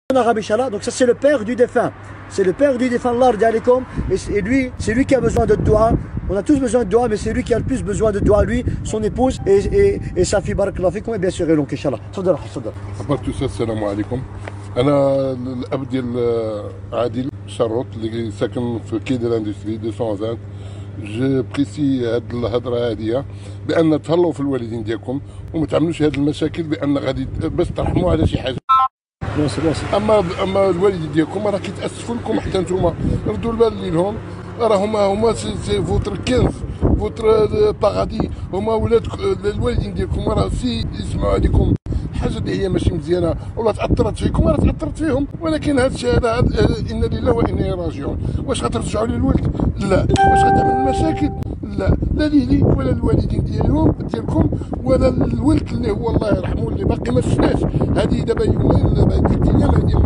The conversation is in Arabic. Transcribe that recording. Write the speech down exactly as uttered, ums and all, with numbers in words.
En arabe, Inch'Allah. Donc ça c'est le père du défunt. C'est le père du défunt, Allah alaikum. Et lui, c'est lui qui a besoin de doua. On a tous besoin de doua, mais c'est lui qui a le plus besoin de doua, lui, son épouse et, et, et sa fille, barakallahu fikum, et bien sûr, et donc, Inch'Allah. Tfadal, tfadal. قبل tout ça, السلام عليكم. أنا الأب ديال عادل شروط اللي ساكن في كي ديال الاندستري مئتين وعشرين. جو بريسي هاد الهضره هاديه بان تهلاو في الوالدين ديالكم وما تعملوش هاد المشاكل بان غادي باش ترحموا على شي حاجه. اما اما الوالدين ديالكم راه كيتاسفوا لكم حتى نتوما ردوا البال لهم، راه هما هما سي فوتر كنز فوتر باغادي، هما ولاد الوالدين ديالكم، راه سي يسمعوا عليكم حاجه اللي هي ماشي مزيانه ولا تاثرت فيكم راه تاثرت فيهم، ولكن هذا الشيء هذا انا لله وانا اليه راجعون. واش غترجعوا للولد؟ لا. واش غتعمل مشاكل؟ لا، لا ليلي ولا الوالدين ديالهم ديالكم ولا الولد اللي هو الله يرحمه اللي باقي ما شفناش. هذه دابا يومين دابا ديك الايام هذه